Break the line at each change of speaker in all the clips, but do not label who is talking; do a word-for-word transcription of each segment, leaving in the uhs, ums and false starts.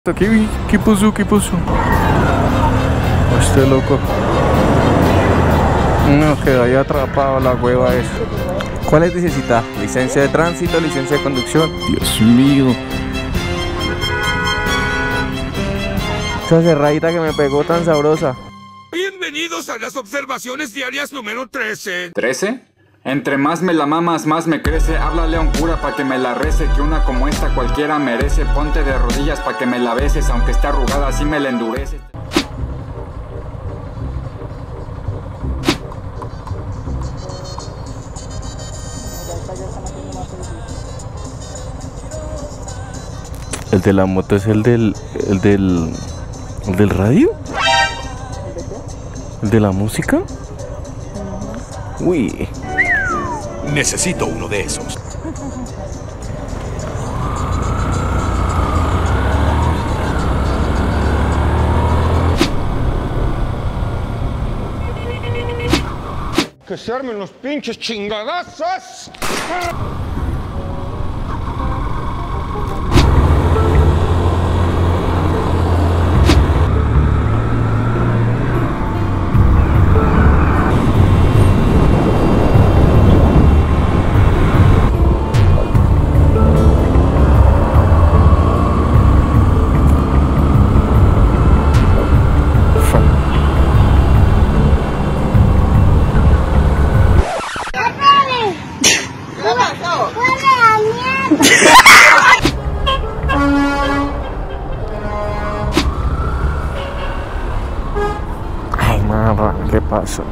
¿Qué, qué pasó? ¿Qué pasó? Este loco. No, quedó ahí atrapado la hueva esa. ¿Cuáles necesita? Licencia de tránsito, licencia de conducción. Dios mío. Esa cerradita que me pegó tan sabrosa.
Bienvenidos a las observaciones diarias número trece.
¿trece? Entre más me la mamas, más me crece. Háblale a un cura pa' que me la rece, que una como esta cualquiera merece. Ponte de rodillas pa' que me la beses, aunque esté arrugada así me la endurece.
¿El de la moto es el del... el del... el del radio? ¿El de la música? Uy.
Necesito uno de esos.
Que se armen los pinches chingadazos.
Ay, marra, ¿qué pasó?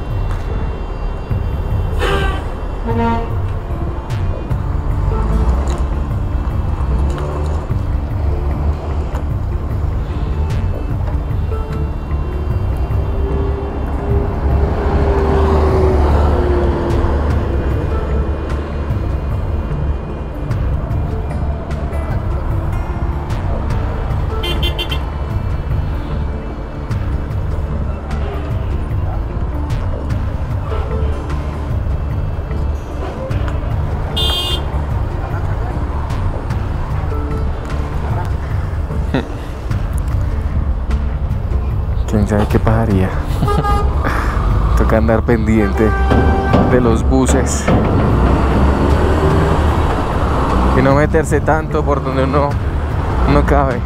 ¿Quién sabe qué pasaría? Toca andar pendiente de los buses y no meterse tanto por donde uno no cabe.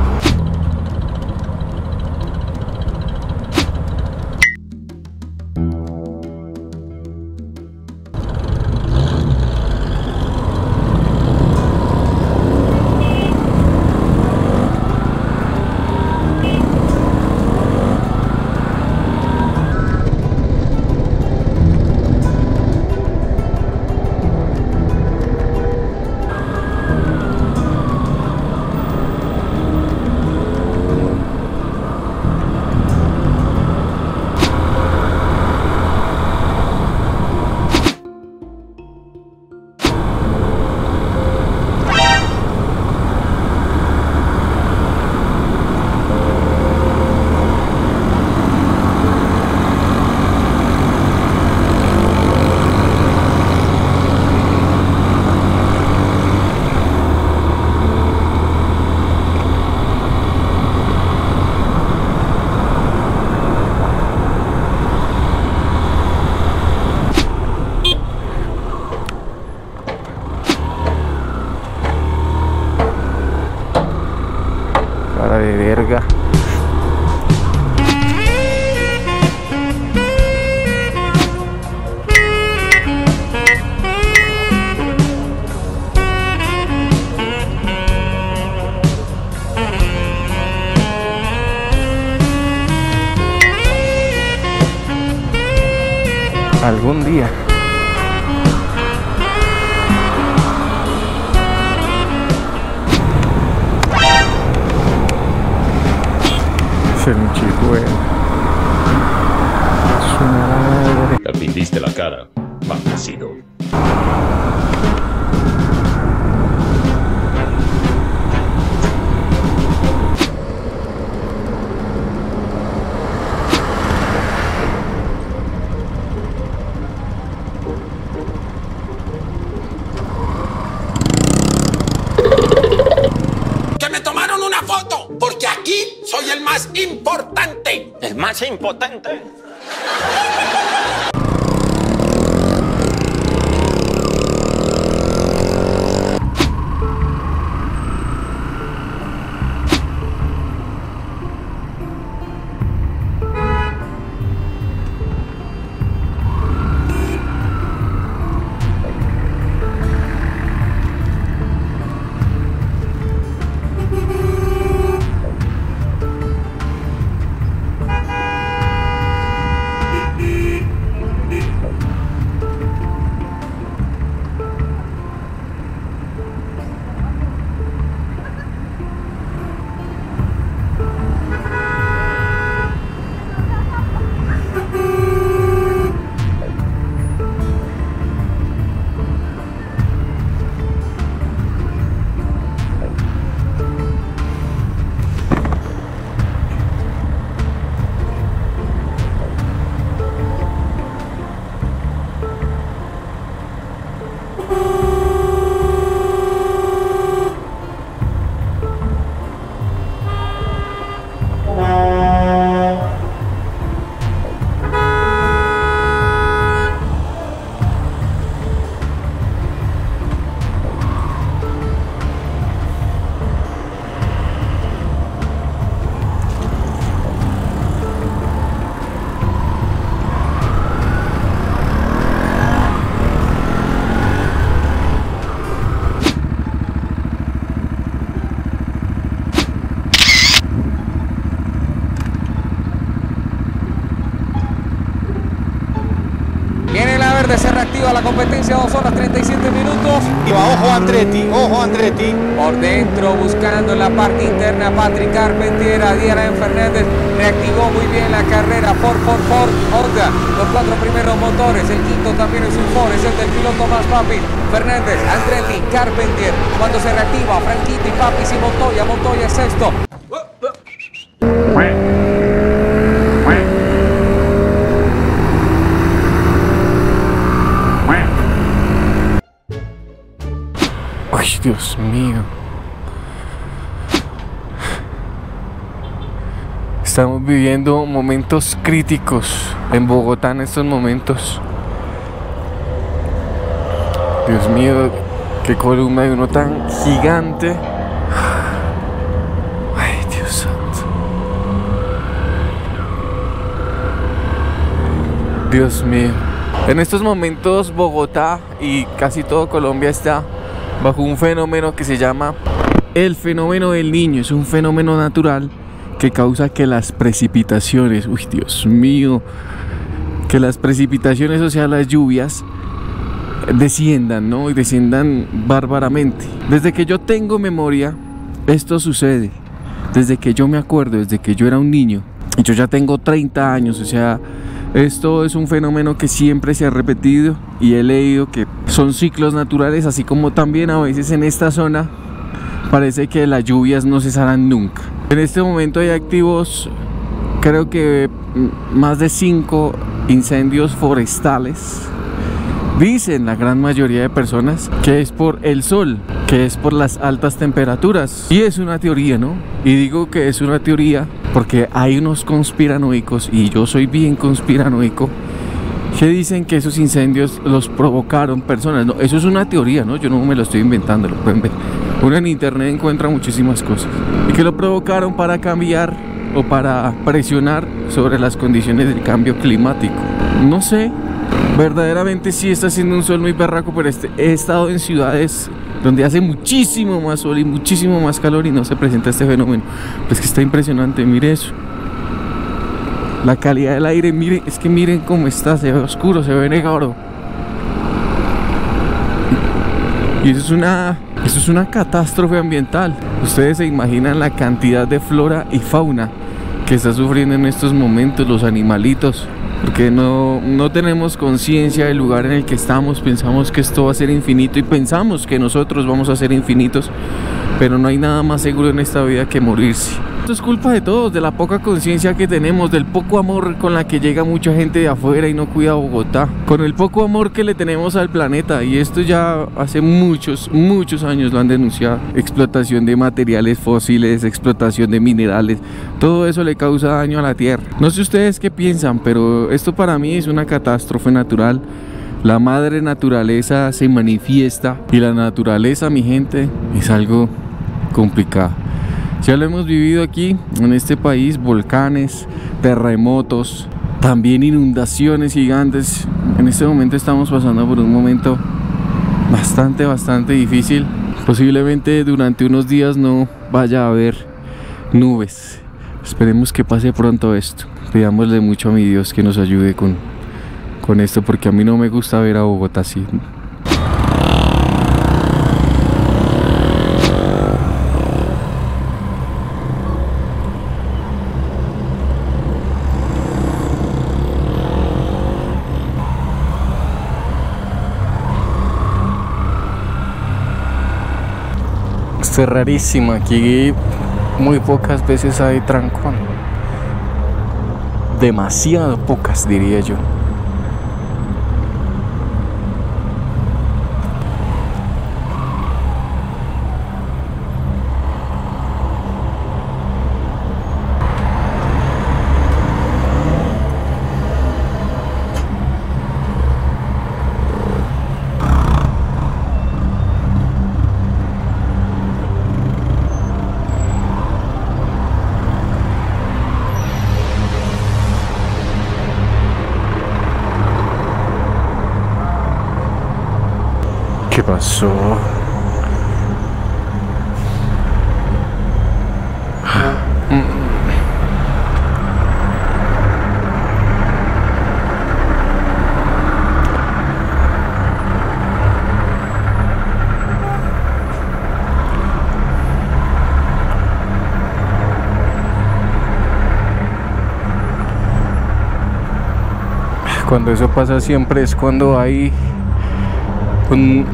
Cara de verga. Algún día. Ser un chico, güey. Su madre.
Te pindiste la cara, maldecido.
¡Que me tomaron una foto!
no, porque aquí soy el más importante.
El más impotente.
Se reactiva la competencia, dos horas treinta y siete minutos.
Y va, ojo Andretti, ojo Andretti.
Por dentro, buscando en la parte interna, Patrick Carpentier, Adrián Fernández reactivó muy bien la carrera. Ford, Ford, Ford, Honda, los cuatro primeros motores. El quinto también es un Ford, es el del piloto más papi. Fernández, Andretti, Carpentier. Cuando se reactiva, Franquito y Papis y Montoya, Montoya es sexto.
Ay, Dios mío. Estamos viviendo momentos críticos en Bogotá en estos momentos. Dios mío, qué columna de uno tan gigante. Ay, Dios santo. Dios mío. En estos momentos Bogotá y casi todo Colombia está bajo un fenómeno que se llama el fenómeno del Niño. Es un fenómeno natural que causa que las precipitaciones, uy, Dios mío, que las precipitaciones, o sea, las lluvias, desciendan, ¿no? Y desciendan bárbaramente. Desde que yo tengo memoria, esto sucede. Desde que yo me acuerdo, desde que yo era un niño. Y yo ya tengo treinta años, o sea, esto es un fenómeno que siempre se ha repetido y he leído que son ciclos naturales, así como también a veces en esta zona parece que las lluvias no cesarán nunca. En este momento hay activos, creo que más de cinco incendios forestales. Dicen la gran mayoría de personas que es por el sol, que es por las altas temperaturas. Y es una teoría, ¿no? Y digo que es una teoría porque hay unos conspiranoicos, y yo soy bien conspiranoico, que dicen que esos incendios los provocaron personas. No, eso es una teoría, ¿no? Yo no me lo estoy inventando, lo pueden ver. Uno en internet encuentra muchísimas cosas. Y que lo provocaron para cambiar o para presionar sobre las condiciones del cambio climático. No sé, verdaderamente sí está haciendo un sol muy berraco, pero este, he estado en ciudades donde hace muchísimo más sol y muchísimo más calor y no se presenta este fenómeno. Pues que está impresionante, mire eso. La calidad del aire, miren, es que miren cómo está, se ve oscuro, se ve negro. Y eso es una, eso es una catástrofe ambiental. Ustedes se imaginan la cantidad de flora y fauna que está sufriendo en estos momentos los animalitos, porque no, no tenemos conciencia del lugar en el que estamos. Pensamos que esto va a ser infinito y pensamos que nosotros vamos a ser infinitos, pero no hay nada más seguro en esta vida que morirse. Esto es culpa de todos, de la poca conciencia que tenemos, del poco amor con la que llega mucha gente de afuera y no cuida Bogotá, con el poco amor que le tenemos al planeta. Y esto ya hace muchos, muchos años lo han denunciado. Explotación de materiales fósiles, explotación de minerales, todo eso le causa daño a la tierra. No sé ustedes qué piensan, pero esto para mí es una catástrofe natural. La madre naturaleza se manifiesta y la naturaleza, mi gente, es algo complicado. Ya lo hemos vivido aquí en este país, volcanes, terremotos, también inundaciones gigantes. En este momento estamos pasando por un momento bastante, bastante difícil. Posiblemente durante unos días no vaya a haber nubes. Esperemos que pase pronto esto. Pidámosle mucho a mi Dios que nos ayude con, con esto, porque a mí no me gusta ver a Bogotá así. Esto es rarísimo, aquí muy pocas veces hay trancón, demasiado pocas diría yo. ¿Qué pasó? Cuando eso pasa siempre es cuando hay un,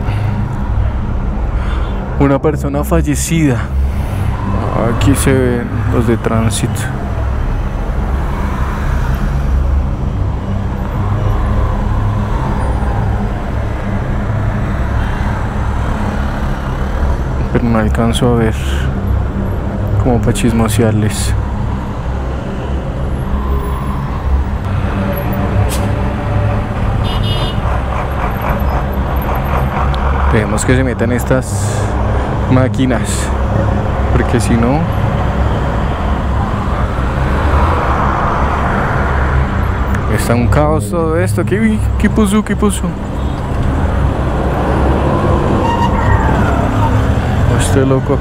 una persona fallecida. Aquí se ven los de tránsito. Pero no alcanzo a ver como para chismosearles. Tenemos que se metan estas máquinas, porque si no está un caos todo esto. ¿Qué, qué pasó? ¿Qué pasó? Este loco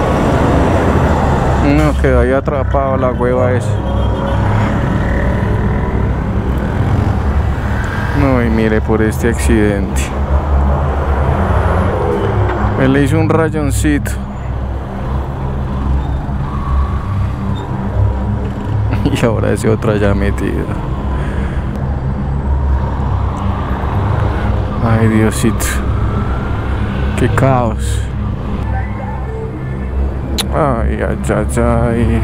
no, quedó ahí atrapado la hueva esa. No, y mire por este accidente. Me le hizo un rayoncito. Y ahora ese otro allá metido. Ay, Diosito. Qué caos. Ay, ay, ay, ay.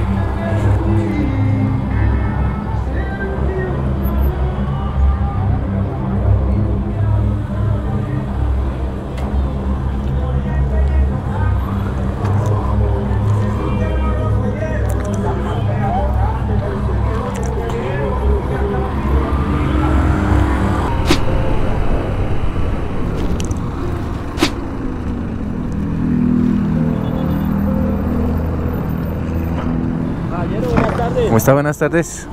¿Cómo está? Buenas tardes.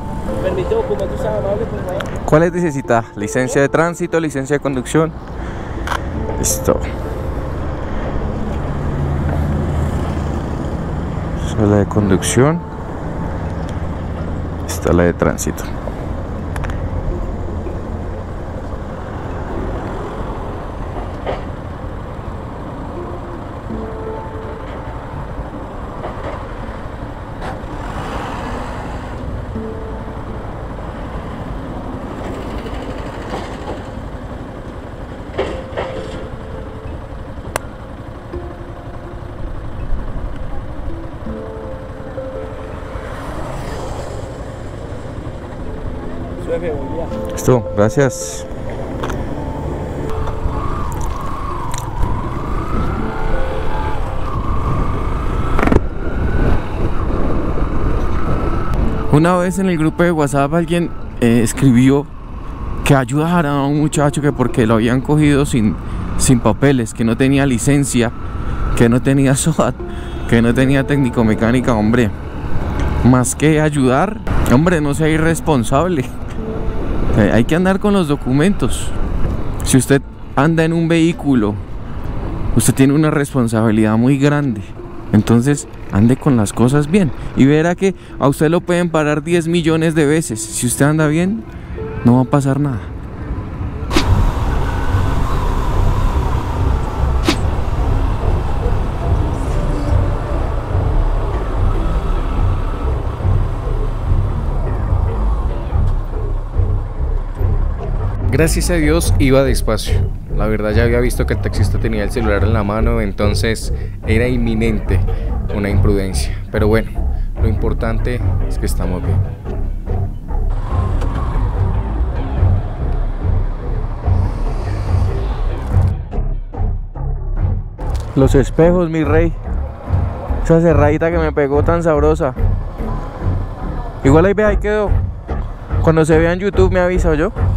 ¿Cuáles necesita? ¿Licencia de tránsito, licencia de conducción? Listo. Esa es la de conducción. Esta es la de tránsito. Listo, gracias. Una vez en el grupo de WhatsApp alguien eh, escribió que ayudara a un muchacho que porque lo habían cogido sin, sin papeles, que no tenía licencia, que no tenía SOAT, que no tenía técnico mecánica. Hombre, más que ayudar, hombre, no sea irresponsable. Eh, hay que andar con los documentos. Si usted anda en un vehículo, usted tiene una responsabilidad muy grande. Entonces ande con las cosas bien y verá que a usted lo pueden parar diez millones de veces. Si usted anda bien, no va a pasar nada.
Gracias a Dios iba despacio. La verdad ya había visto que el taxista tenía el celular en la mano, entonces era inminente una imprudencia. Pero bueno, lo importante es que estamos bien.
Los espejos, mi rey. Esa cerradita que me pegó tan sabrosa. Igual ahí ve, ahí quedó. Cuando se vea en YouTube me avisa yo.